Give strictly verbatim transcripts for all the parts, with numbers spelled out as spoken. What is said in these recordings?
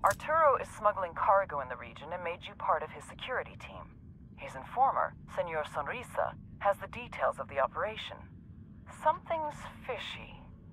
Arturo is smuggling cargo in the region and made you part of his security team. His informer, Senor Sonrisa, has the details of the operation. Something's fishy.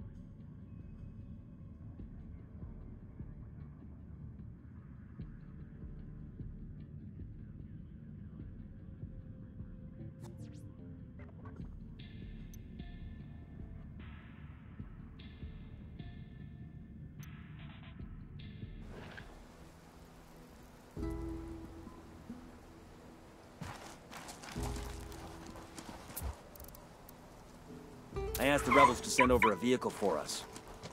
I asked the rebels to send over a vehicle for us.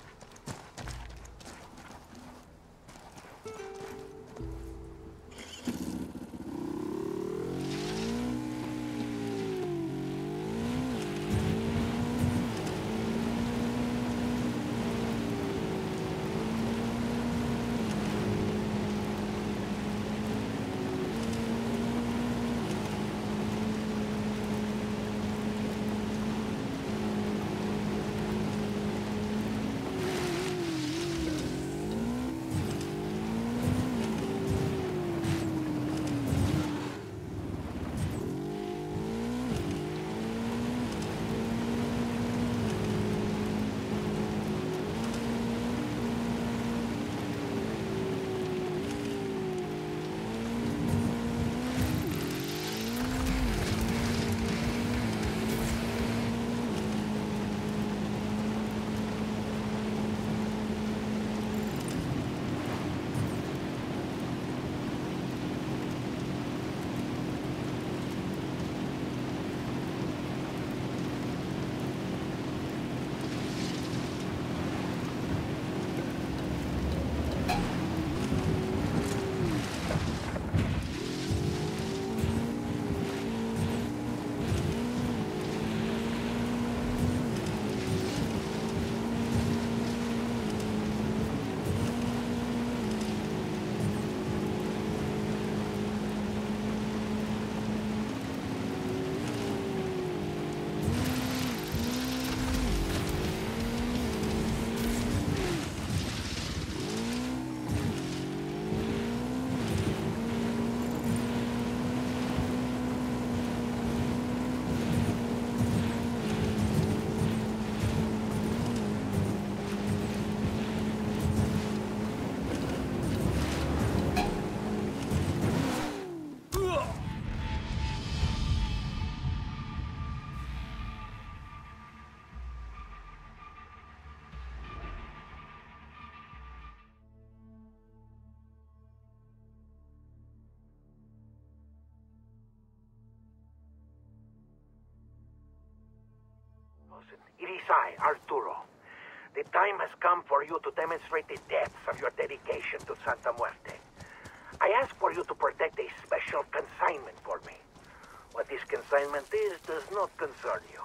It is I, Arturo. The time has come for you to demonstrate the depths of your dedication to Santa Muerte. I ask for you to protect a special consignment for me. What this consignment is does not concern you.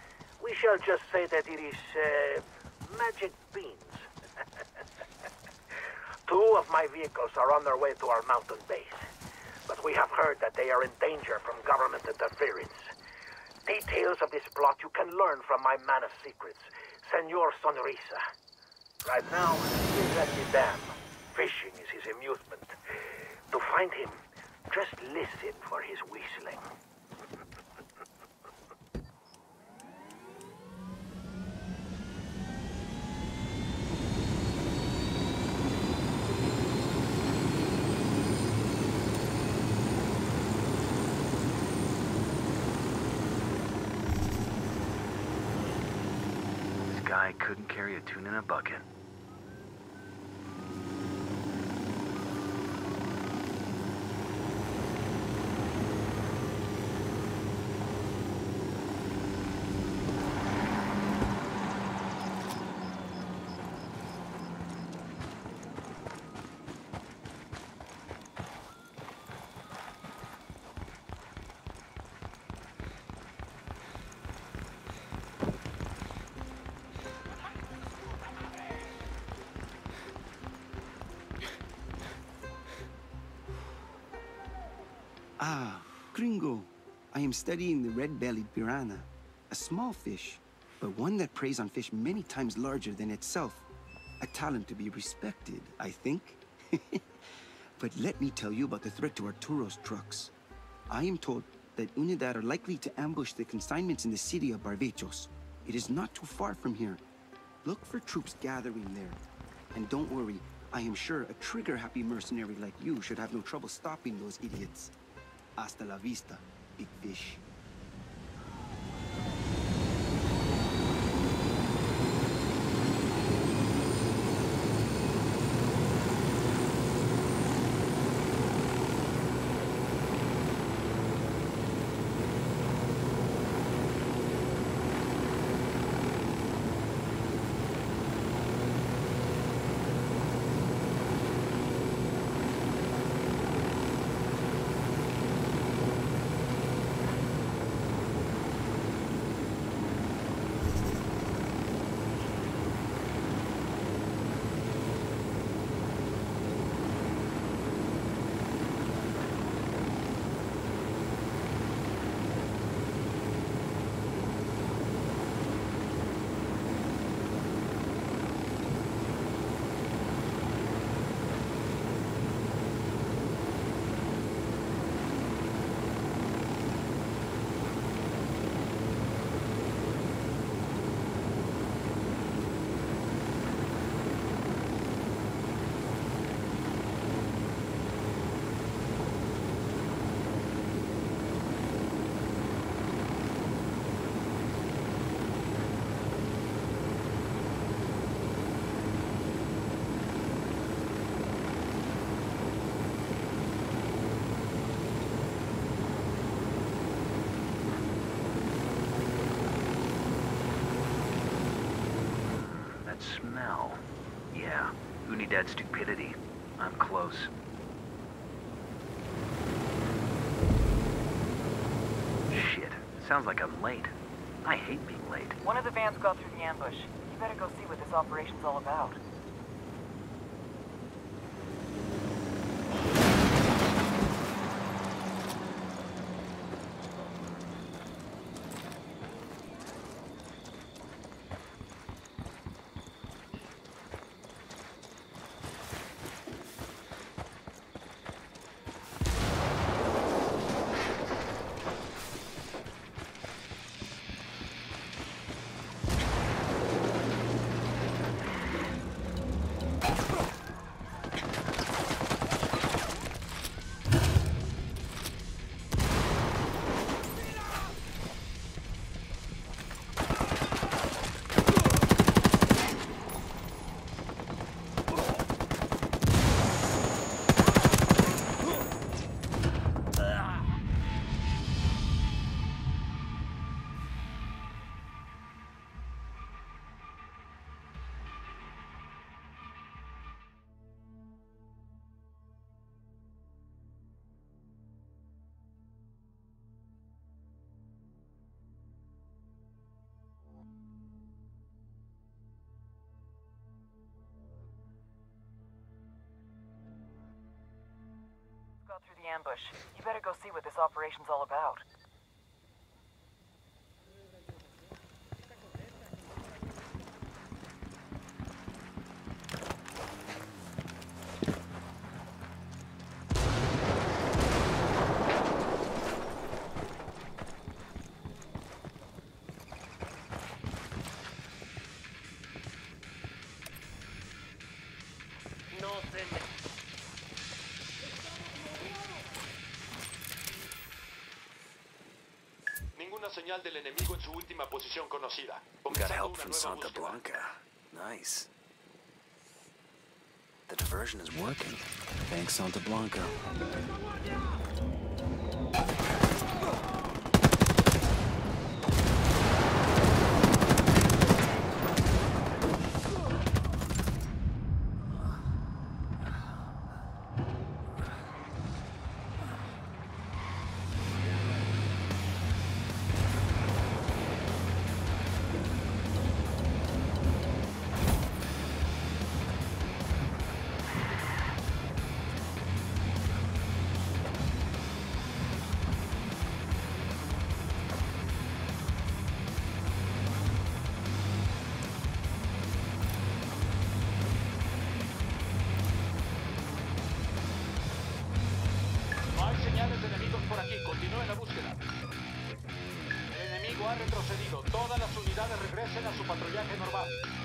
We shall just say that it is, uh, magic beans. Two of my vehicles are on their way to our mountain base, but we have heard that they are in danger from government interference. Details of this plot you can learn from my man of secrets, Senor Sonrisa. Right now, he's at the dam. Fishing is his amusement. To find him, just listen for his whistling. Guy couldn't carry a tune in a bucket. Ah, gringo. I am studying the red-bellied piranha. A small fish, but one that preys on fish many times larger than itself. A talent to be respected, I think. But let me tell you about the threat to Arturo's trucks. I am told that Unidad are likely to ambush the consignments in the city of Barbechos. It is not too far from here. Look for troops gathering there. And don't worry, I am sure a trigger-happy mercenary like you should have no trouble stopping those idiots. Hasta la vista, big fish. Smell. Yeah, Unidad stupidity. I'm close. Shit, sounds like I'm late. I hate being late. One of the vans got through the ambush. You better go see what this operation's all about. Got through the ambush. You better go see what this operation's all about. Señal del enemigo en su última posición conocida. We got help from Santa Blanca. Nice. The diversion is working. Thanks, Santa Blanca. por aquí. Continúen la búsqueda. El enemigo ha retrocedido. Todas las unidades regresen a su patrullaje normal.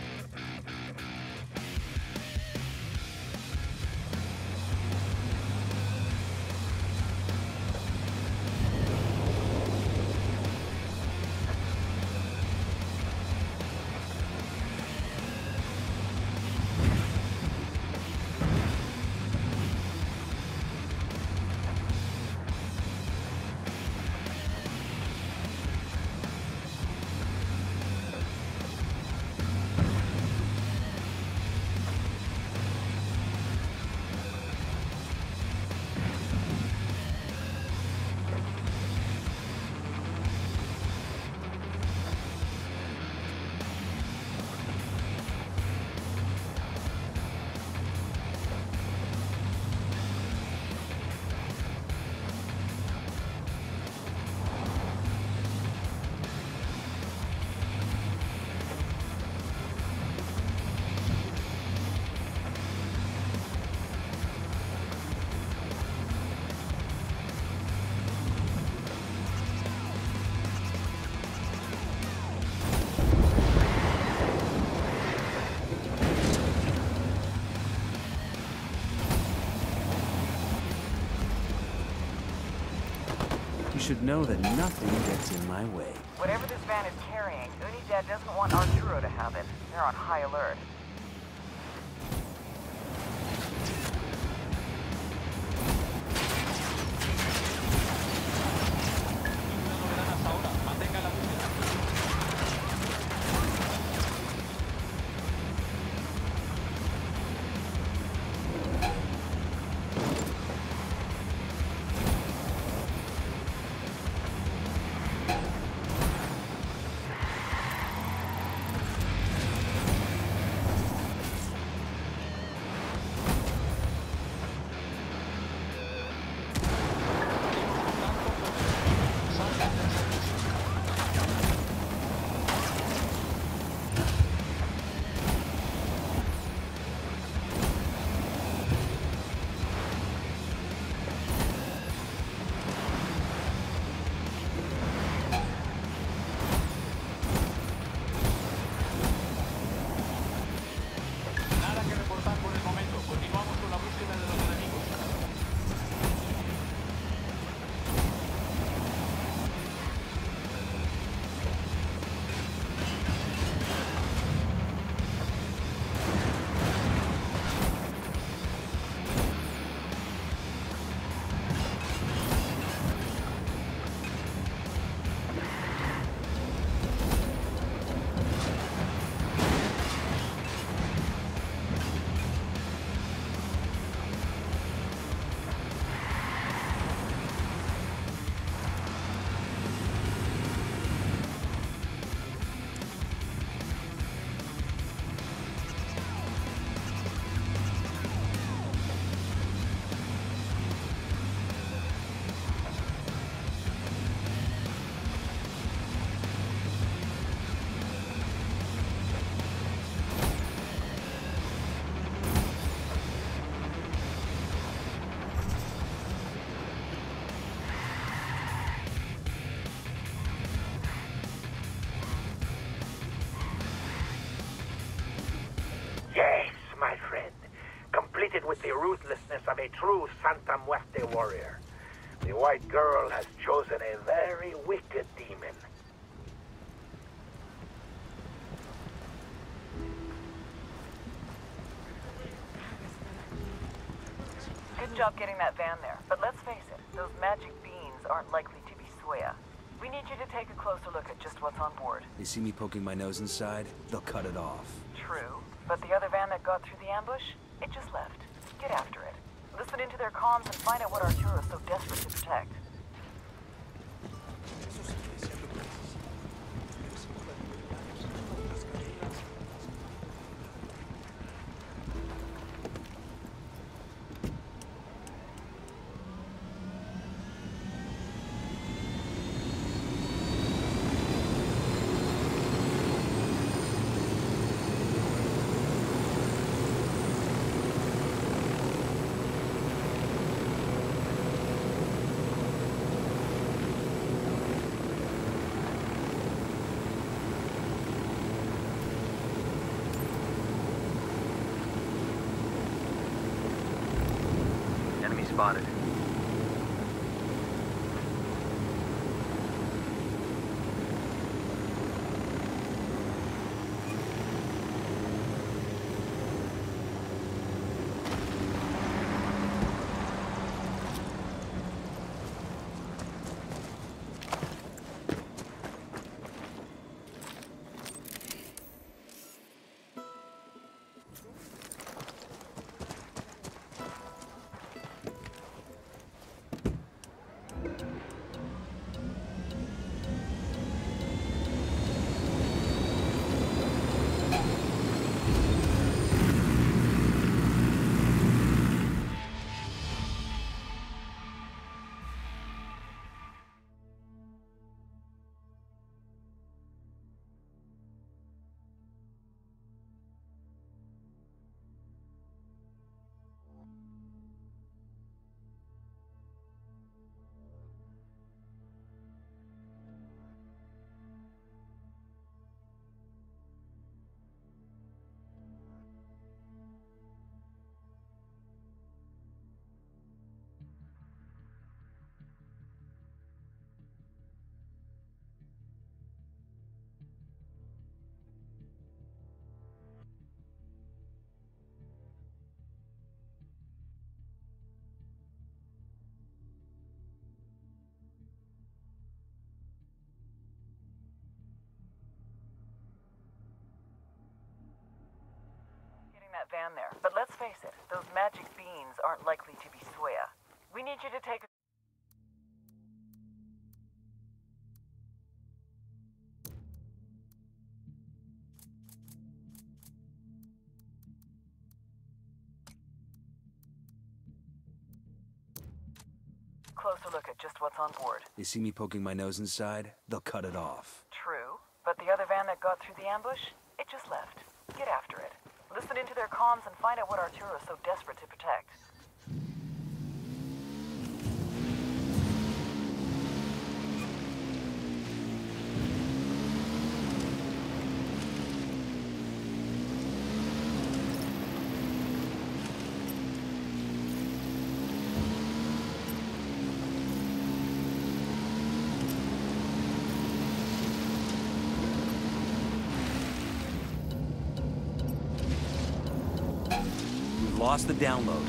You should know that nothing gets in my way. Whatever this van is carrying, Unidad doesn't want Arturo to have it. They're on high alert. With the ruthlessness of a true Santa Muerte warrior. The white girl has chosen a very wicked demon. Good job getting that van there, but let's face it, those magic beans aren't likely to be Suya. We need you to take a closer look at just what's on board. They see me poking my nose inside, they'll cut it off. True, but the other van that got through the ambush, it just left. Get after it. Listen into their comms and find out what Arturo is so desperate to protect. spotted. That van there. But let's face it, those magic beans aren't likely to be Suya. We need you to take a... closer look at just what's on board. They see me poking my nose inside, they'll cut it off. True, but the other van that got through the ambush, it just left. Get after it. Listen into their comms and find out what Arturo's so desperate to protect. Lost the download.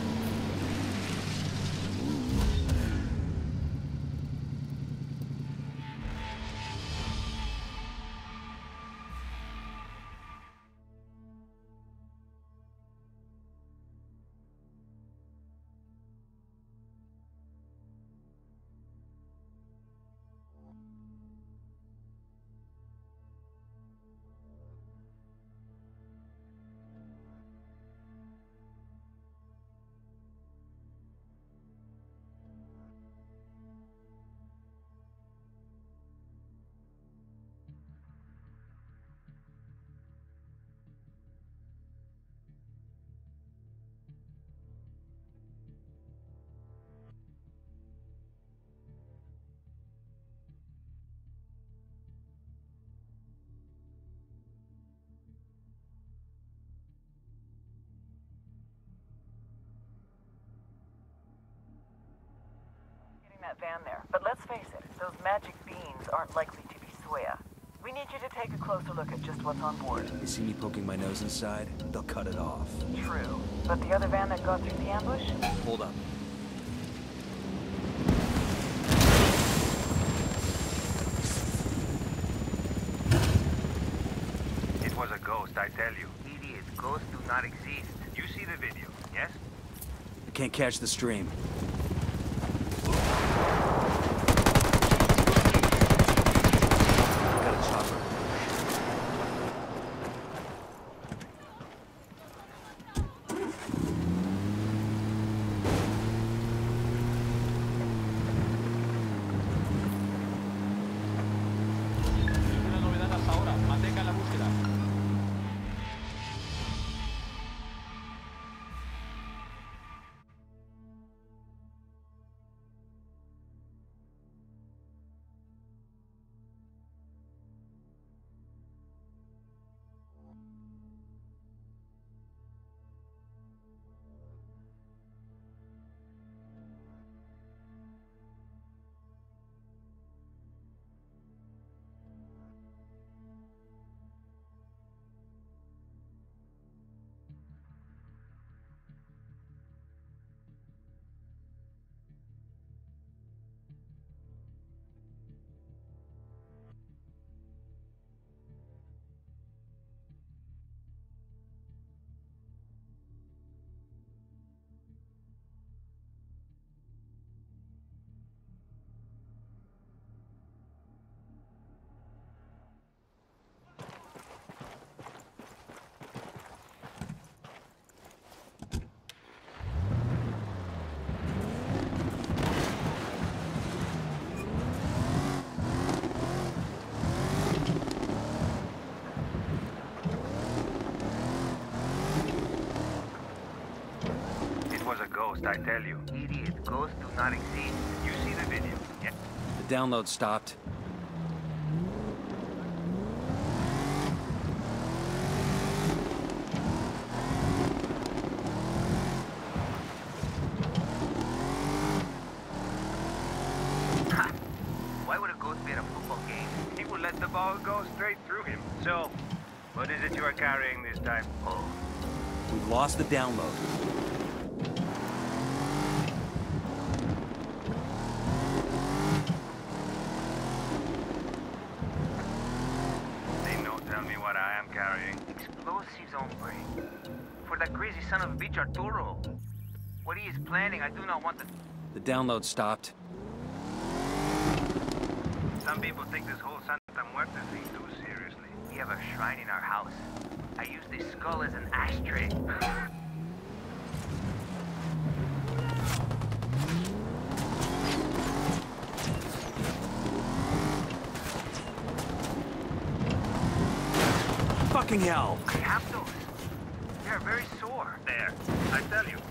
That van there. But let's face it, those magic beans aren't likely to be Suya. We need you to take a closer look at just what's on board. They see me poking my nose inside, they'll cut it off. True, but the other van that got through the ambush? Hold up. It was a ghost, I tell you. Idiot, ghosts do not exist. You see the video, yes? I can't catch the stream. ghost, I tell you. Idiot, ghosts do not exist. You see the video? Yeah. The download stopped. Why would a ghost be at a football game? He would let the ball go straight through him. So, what is it you are carrying this time? Oh. We've lost the download. They don't tell me what I am carrying. Explosives, hombre. For that crazy son of a bitch Arturo. What he is planning, I do not want to... The download stopped. Some people take this whole Santa Muerte thing too seriously. We have a shrine in our house. I use this skull as an ashtray. Fucking hell! I have those. They are very sore. There, I tell you.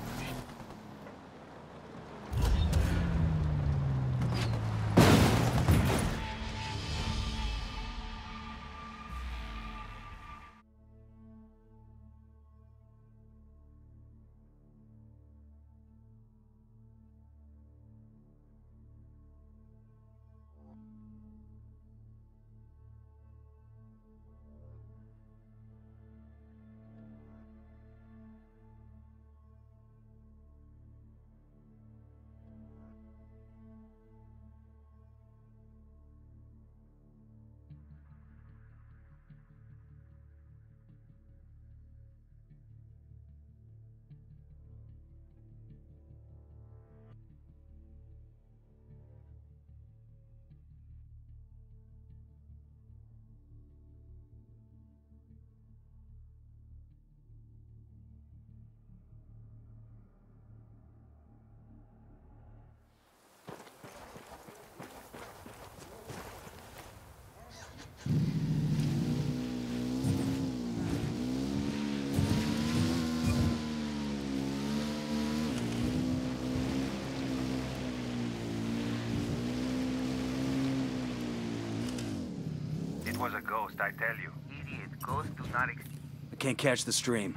It was a ghost, I tell you. Idiot, ghosts do not exist. I can't catch the stream.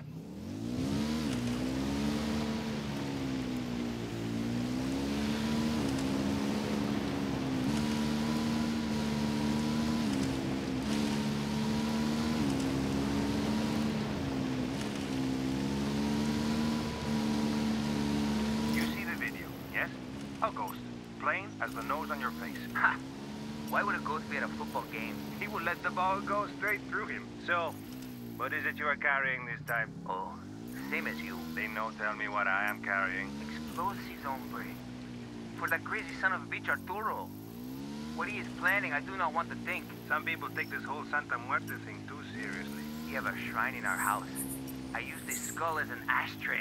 You see the video, yes? A ghost. Plain as the nose on your face. Ha! Why would a ghost be at a football game? He would let the ball go straight through him. So, what is it you are carrying this time? Oh, same as you. They don't tell me what I am carrying. Explosives, hombre. For that crazy son of a bitch Arturo. What he is planning, I do not want to think. Some people take this whole Santa Muerte thing too seriously. We have a shrine in our house. I use this skull as an ashtray.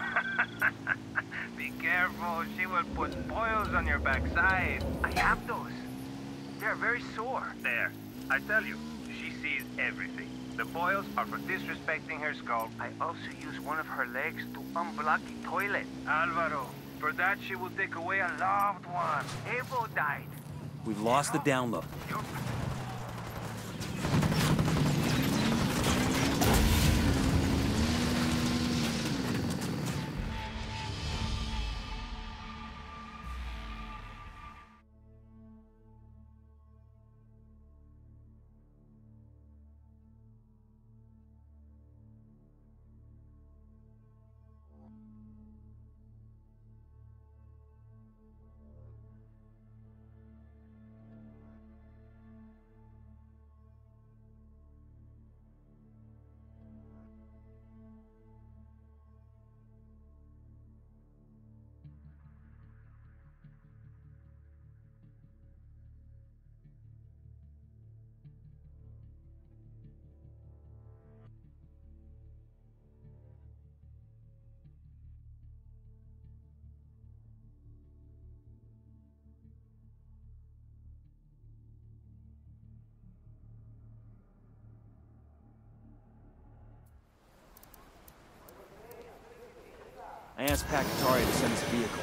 Be careful, she will put boils on your backside. I have those. They are very sore. There, I tell you, she sees everything. The boils are for disrespecting her skull. I also use one of her legs to unblock the toilet. Alvaro, for that she will take away a loved one. Evo died. We've lost the download. You're... asked Pacataria to send us a vehicle.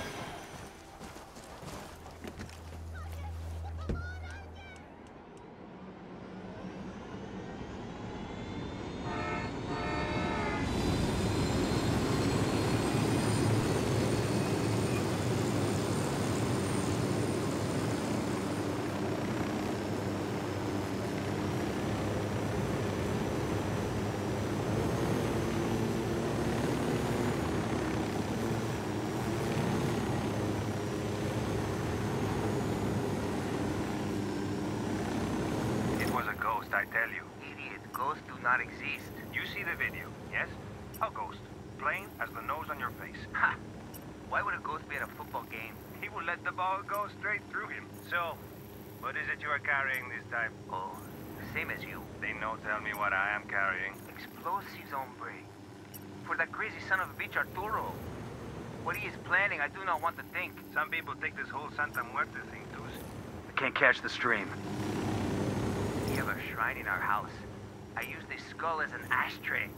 I tell you. Idiot, ghosts do not exist. You see the video, yes? A ghost. Plain as the nose on your face. Ha! Why would a ghost be at a football game? He will let the ball go straight through him. So, what is it you are carrying this time? Oh, same as you. They no tell me what I am carrying. Explosives, hombre. For that crazy son of a bitch Arturo. What he is planning, I do not want to think. Some people take this whole Santa Muerte thing too. I can't catch the stream. We have a shrine in our house. I use this skull as an ashtray.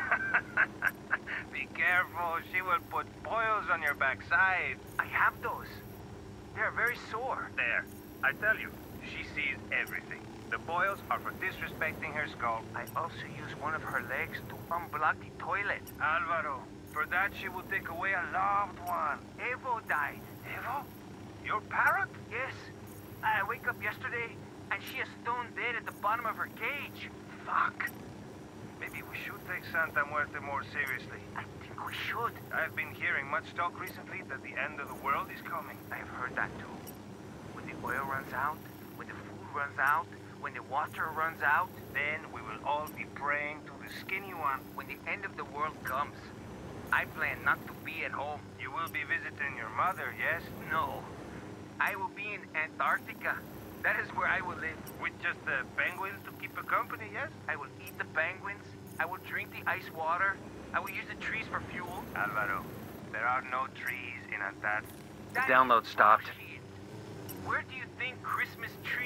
Be careful, she will put boils on your backside. I have those. They are very sore. There, I tell you, she sees everything. The boils are for disrespecting her skull. I also use one of her legs to unblock the toilet. Alvaro, for that she will take away a loved one. Evo died. Evo? Your parrot? Yes. I wake up yesterday and she is stone dead at the bottom of her cage. Fuck. Maybe we should take Santa Muerte more seriously. I think we should. I've been hearing much talk recently that the end of the world is coming. I've heard that too. When the oil runs out, when the food runs out, when the water runs out, then we will all be praying to the skinny one. When the end of the world comes, I plan not to be at home. You will be visiting your mother, yes? No. I will be in Antarctica. That is where I will live. With just the penguins to keep her company, yes? I will eat the penguins. I will drink the ice water. I will use the trees for fuel. Alvaro, there are no trees in Antarctica. The download stopped. Where do you think Christmas tree...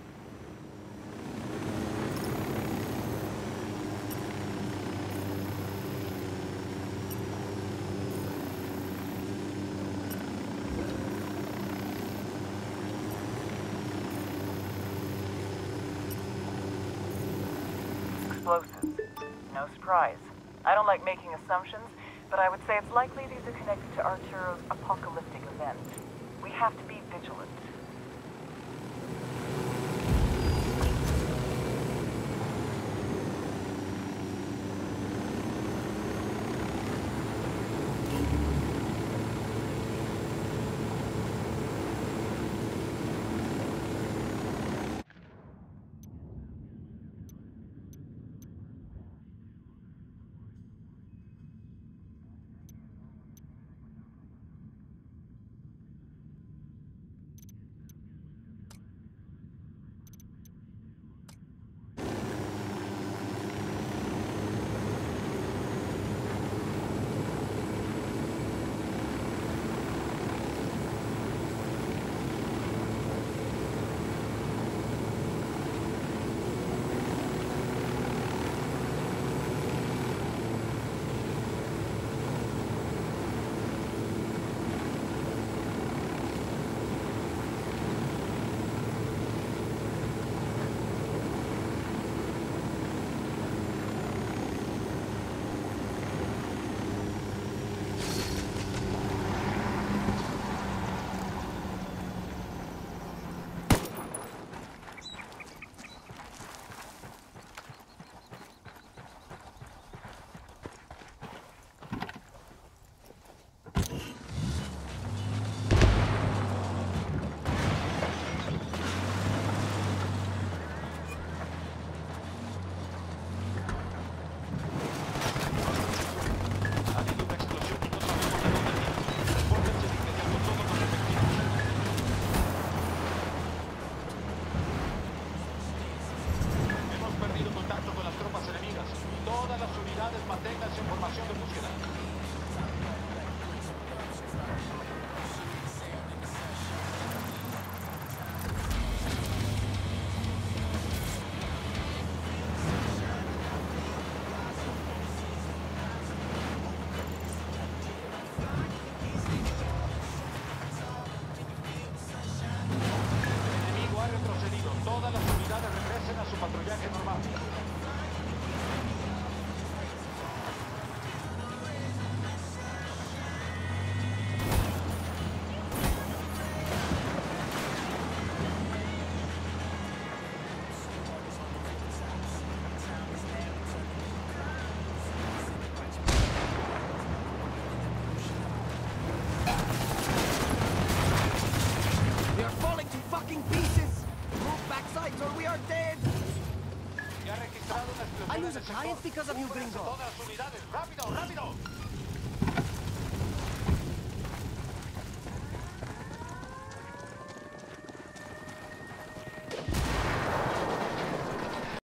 Explosives. No surprise. I don't like making assumptions, but I would say it's likely these are connected to Arturo's apocalyptic event. We have to be vigilant. I lose a client because of you, gringo. Todas las unidades, rápido, rápido.